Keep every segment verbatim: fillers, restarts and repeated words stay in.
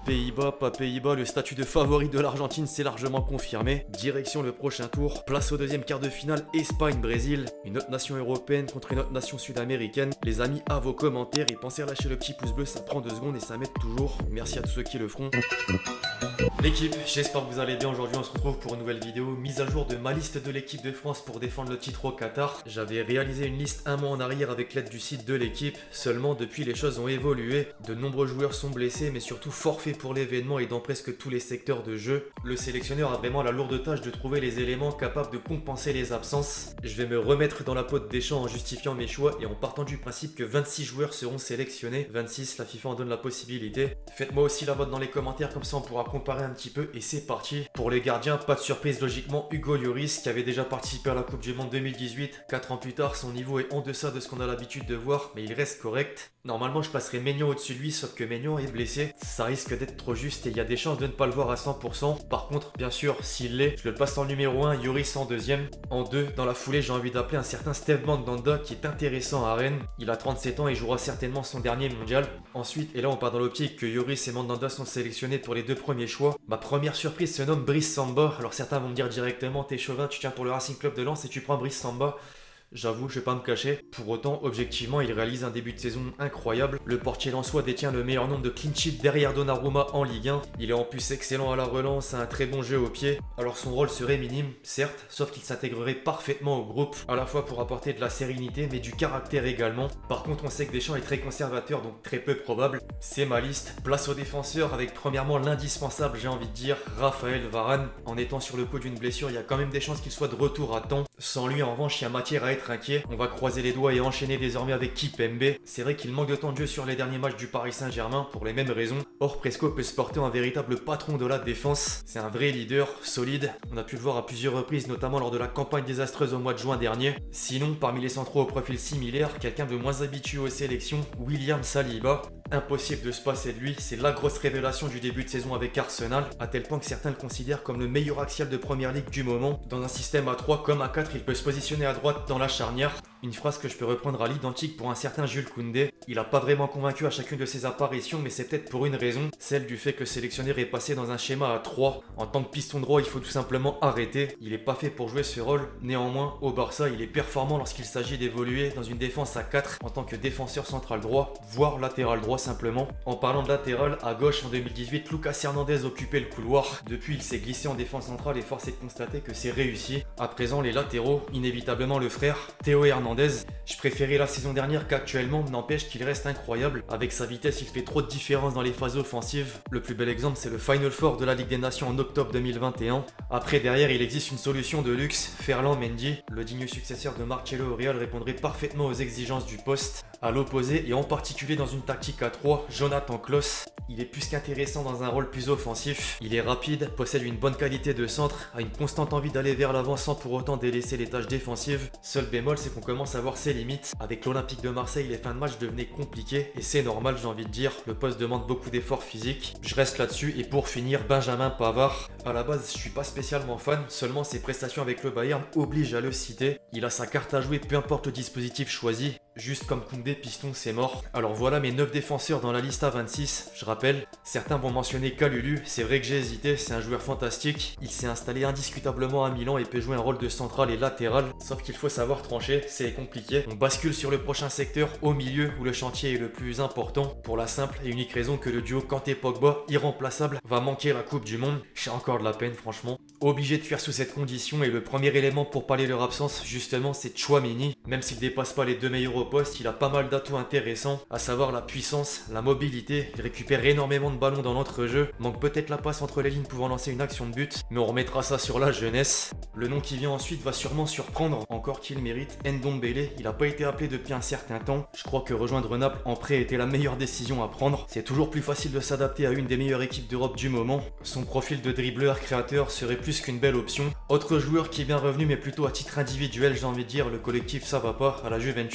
Pays-Bas, pas Pays-Bas, le statut de favori de l'Argentine s'est largement confirmé. Direction le prochain tour, place au deuxième quart de finale, Espagne-Brésil. Une autre nation européenne contre une autre nation sud-américaine. Les amis, à vos commentaires et pensez à lâcher le petit pouce bleu, ça prend deux secondes et ça m'aide toujours. Merci à tous ceux qui le feront. L'équipe, j'espère que vous allez bien. Aujourd'hui on se retrouve pour une nouvelle vidéo, mise à jour de ma liste de l'équipe de France pour défendre le titre au Qatar. J'avais réalisé une liste un mois en arrière avec l'aide du site de l'équipe, seulement depuis les choses ont évolué, de nombreux joueurs sont blessés mais surtout forfaits pour l'événement et dans presque tous les secteurs de jeu. Le sélectionneur a vraiment la lourde tâche de trouver les éléments capables de compenser les absences. Je vais me remettre dans la peau de Deschamps en justifiant mes choix et en partant du principe que vingt-six joueurs seront sélectionnés, vingt-six, la FIFA en donne la possibilité. Faites-moi aussi la vote dans les commentaires, comme ça on pourra comparer un petit peu et c'est parti. Pour les gardiens, pas de surprise logiquement, Hugo Lloris qui avait déjà participé à la Coupe du Monde deux mille dix-huit. quatre ans plus tard, son niveau est en deçà de ce qu'on a l'habitude de voir, mais il reste correct. Normalement je passerai Maignan au-dessus de lui, sauf que Maignan est blessé. Ça risque d'être trop juste et il y a des chances de ne pas le voir à cent pour cent. Par contre, bien sûr, s'il l'est, je le passe en numéro un, Lloris en deuxième. En deux, dans la foulée, j'ai envie d'appeler un certain Steve Mandanda qui est intéressant à Rennes. Il a trente-sept ans et jouera certainement son dernier mondial. Ensuite, et là on part dans l'optique que Lloris et Mandanda sont sélectionnés pour les deux premiers choix. Ma première surprise se nomme Brice Samba. Alors certains vont me dire directement, t'es chauvin, tu tiens pour le Racing Club de Lens et tu prends Brice Samba. J'avoue, je vais pas me cacher. Pour autant, objectivement, il réalise un début de saison incroyable. Le portier lensois détient le meilleur nombre de clean sheets derrière Donnarumma en Ligue un. Il est en plus excellent à la relance, a un très bon jeu au pied. Alors son rôle serait minime, certes, sauf qu'il s'intégrerait parfaitement au groupe, à la fois pour apporter de la sérénité, mais du caractère également. Par contre, on sait que Deschamps est très conservateur, donc très peu probable. C'est ma liste. Place aux défenseurs avec premièrement l'indispensable, j'ai envie de dire, Raphaël Varane. En étant sur le coup d'une blessure, il y a quand même des chances qu'il soit de retour à temps. Sans lui, en revanche, il y a matière à être inquiet. On va croiser les doigts et enchaîner désormais avec Kimpembe. C'est vrai qu'il manque de temps de jeu sur les derniers matchs du Paris Saint-Germain pour les mêmes raisons. Or, Presco peut se porter un véritable patron de la défense. C'est un vrai leader, solide. On a pu le voir à plusieurs reprises, notamment lors de la campagne désastreuse au mois de juin dernier. Sinon, parmi les centraux au profil similaire, quelqu'un de moins habitué aux sélections, William Saliba. Impossible de se passer de lui, c'est la grosse révélation du début de saison avec Arsenal, à tel point que certains le considèrent comme le meilleur axial de première ligue du moment. Dans un système à trois comme à quatre, il peut se positionner à droite dans la charnière. Une phrase que je peux reprendre à l'identique pour un certain Jules Koundé. Il a pas vraiment convaincu à chacune de ses apparitions, mais c'est peut-être pour une raison, celle du fait que le sélectionneur est passé dans un schéma à trois. En tant que piston droit, il faut tout simplement arrêter. Il est pas fait pour jouer ce rôle. Néanmoins, au Barça, il est performant lorsqu'il s'agit d'évoluer dans une défense à quatre en tant que défenseur central droit, voire latéral droit simplement. En parlant de latéral, à gauche en deux mille dix-huit, Lucas Hernandez occupait le couloir. Depuis, il s'est glissé en défense centrale et force est de constater que c'est réussi. À présent, les latéraux, inévitablement le frère, Théo Hernandez. Je préférais la saison dernière qu'actuellement, n'empêche qu'il reste incroyable. Avec sa vitesse, il fait trop de différence dans les phases offensives. Le plus bel exemple, c'est le Final Four de la Ligue des Nations en octobre deux mille vingt et un. Après, derrière, il existe une solution de luxe, Ferland Mendy. Le digne successeur de Marcelo au Real répondrait parfaitement aux exigences du poste. À l'opposé, et en particulier dans une tactique à trois, Jonathan Klaus. Il est plus qu'intéressant dans un rôle plus offensif. Il est rapide, possède une bonne qualité de centre, a une constante envie d'aller vers l'avant sans pour autant délaisser les tâches défensives. Seul bémol, c'est qu'on commence à voir ses limites. Avec l'Olympique de Marseille, les fins de match devenaient compliquées et c'est normal, j'ai envie de dire. Le poste demande beaucoup d'efforts physiques. Je reste là-dessus et pour finir, Benjamin Pavard. À la base, je suis pas spécialement fan, seulement ses prestations avec le Bayern obligent à le citer. Il a sa carte à jouer, peu importe le dispositif choisi. Juste comme Koundé, piston, c'est mort. Alors voilà mes neuf défenseurs dans la liste à vingt-six. Je rappelle, certains vont mentionner Kalulu. C'est vrai que j'ai hésité, c'est un joueur fantastique. Il s'est installé indiscutablement à Milan et peut jouer un rôle de central et latéral. Sauf qu'il faut savoir trancher, c'est compliqué. On bascule sur le prochain secteur, au milieu, où le chantier est le plus important. Pour la simple et unique raison que le duo Kanté-Pogba, irremplaçable, va manquer la Coupe du Monde. J'ai encore de la peine, franchement. Obligé de faire sous cette condition et le premier élément pour pallier leur absence, justement, c'est Tchouaméni. Même s'il dépasse pas les deux meilleurs au poste, il a pas mal d'atouts intéressants, à savoir la puissance, la mobilité, il récupère énormément de ballons dans l'entrejeu, manque peut-être la passe entre les lignes pouvant lancer une action de but, mais on remettra ça sur la jeunesse. Le nom qui vient ensuite va sûrement surprendre, encore qu'il mérite, Ndombele. Il a pas été appelé depuis un certain temps, je crois que rejoindre Naples en prêt était la meilleure décision à prendre. C'est toujours plus facile de s'adapter à une des meilleures équipes d'Europe du moment. Son profil de dribbleur créateur serait plus qu'une belle option. Autre joueur qui est bien revenu mais plutôt à titre individuel, j'ai envie de dire, le collectif ça va pas à la Juventus,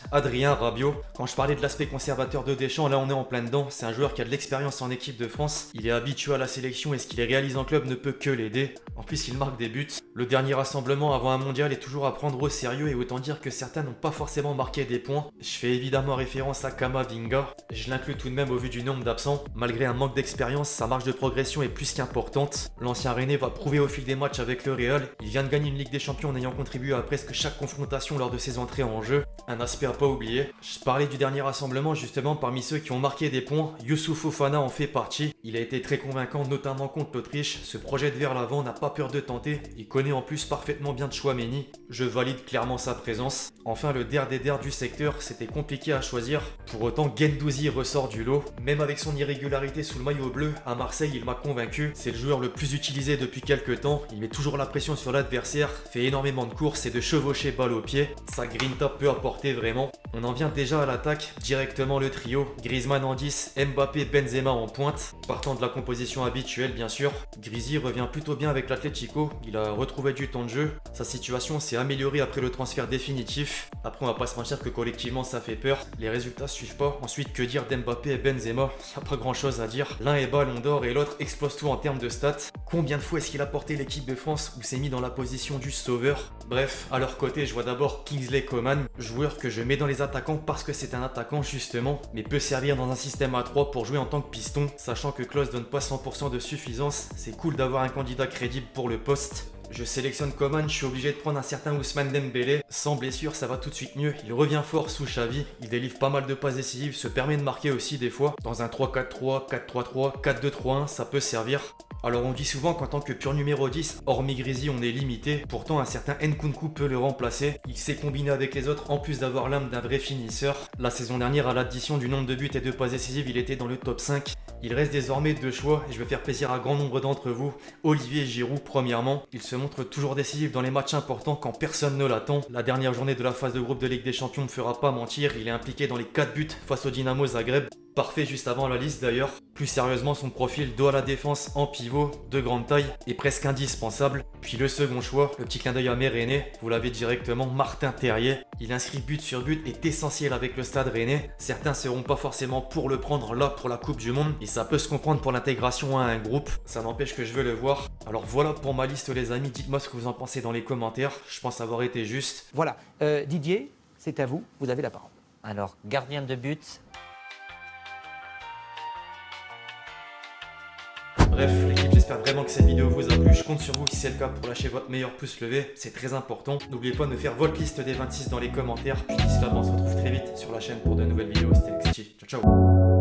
Adrien Rabiot. Quand je parlais de l'aspect conservateur de Deschamps, là on est en plein dedans. C'est un joueur qui a de l'expérience en équipe de France. Il est habitué à la sélection et ce qu'il réalise en club ne peut que l'aider. En plus, il marque des buts. Le dernier rassemblement avant un mondial est toujours à prendre au sérieux et autant dire que certains n'ont pas forcément marqué des points. Je fais évidemment référence à Kamavinga. Je l'inclus tout de même au vu du nombre d'absents. Malgré un manque d'expérience, sa marge de progression est plus qu'importante. L'ancien Rennais va prouver au fil des matchs avec le Real. Il vient de gagner une Ligue des Champions en ayant contribué à presque chaque confrontation lors de ses entrées en jeu. Un aspect à pas oublier. Je parlais du dernier rassemblement justement, parmi ceux qui ont marqué des points, Youssouf Fofana en fait partie. Il a été très convaincant, notamment contre l'Autriche. Se projette vers l'avant, n'a pas peur de tenter. Il connaît en plus parfaitement bien Tchouaméni. Je valide clairement sa présence. Enfin, le der des der du secteur, c'était compliqué à choisir. Pour autant, Guendouzi ressort du lot. Même avec son irrégularité sous le maillot bleu, à Marseille, il m'a convaincu. C'est le joueur le plus utilisé depuis quelques temps. Il met toujours la pression sur l'adversaire, fait énormément de courses et de chevaucher balle au pied. Sa grinta peut apporter vraiment. On en vient déjà à l'attaque, directement le trio. Griezmann en dix, Mbappé, Benzema en pointe. Partant de la composition habituelle bien sûr. Griezmann revient plutôt bien avec l'Atlético. Il a retrouvé du temps de jeu. Sa situation s'est améliorée après le transfert définitif. Après, on va pas se mentir que collectivement ça fait peur. Les résultats suivent pas. Ensuite, que dire d'Mbappé et Benzema? Il n'y a pas grand chose à dire. L'un est ballon d'or et l'autre explose tout en termes de stats. Combien de fois est-ce qu'il a porté l'équipe de France ou s'est mis dans la position du sauveur? Bref, à leur côté, je vois d'abord Kingsley Coman, joueur que je mets dans les attaquants parce que c'est un attaquant justement, mais peut servir dans un système à trois pour jouer en tant que piston. Sachant que Klose donne pas cent pour cent de suffisance, c'est cool d'avoir un candidat crédible pour le poste. Je sélectionne Coman, je suis obligé de prendre un certain Ousmane Dembélé. Sans blessure, ça va tout de suite mieux. Il revient fort sous Xavi. Il délivre pas mal de passes décisives, se permet de marquer aussi des fois. Dans un trois quatre trois, quatre trois trois, quatre deux trois un, ça peut servir. Alors on dit souvent qu'en tant que pur numéro dix, hormis Grisi, on est limité. Pourtant, un certain Nkunku peut le remplacer. Il sait combiner avec les autres en plus d'avoir l'âme d'un vrai finisseur. La saison dernière, à l'addition du nombre de buts et de passes décisives, il était dans le top cinq. Il reste désormais deux choix et je vais faire plaisir à grand nombre d'entre vous. Olivier Giroud premièrement, il se montre toujours décisif dans les matchs importants quand personne ne l'attend. La dernière journée de la phase de groupe de Ligue des Champions ne me fera pas mentir, il est impliqué dans les quatre buts face au Dynamo Zagreb. Parfait juste avant la liste d'ailleurs. Plus sérieusement, son profil dos à la défense en pivot, de grande taille, est presque indispensable. Puis le second choix, le petit clin d'œil à mes Rennais, vous l'avez directement, Martin Terrier. Il inscrit but sur but, est essentiel avec le Stade Rennais. Certains seront pas forcément pour le prendre là pour la Coupe du Monde, et ça peut se comprendre pour l'intégration à un groupe. Ça n'empêche que je veux le voir. Alors voilà pour ma liste les amis, dites-moi ce que vous en pensez dans les commentaires. Je pense avoir été juste. Voilà, euh, Didier, c'est à vous, vous avez la parole. Alors, gardien de but. Bref, l'équipe, j'espère vraiment que cette vidéo vous a plu. Je compte sur vous si c'est le cas pour lâcher votre meilleur pouce levé, c'est très important. N'oubliez pas de me faire votre liste des vingt-six dans les commentaires. Puis d'ici là, on se retrouve très vite sur la chaîne pour de nouvelles vidéos. C'était Lexity. Ciao, ciao.